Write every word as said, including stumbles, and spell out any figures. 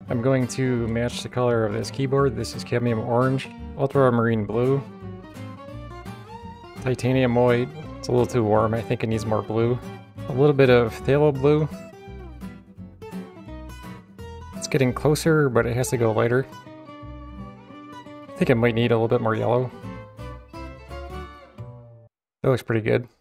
I'm going to match the color of this keyboard. This is cadmium orange, ultramarine blue, titanium white. It's a little too warm. I think it needs more blue. A little bit of phthalo blue. It's getting closer, but it has to go lighter. I think it might need a little bit more yellow. That looks pretty good.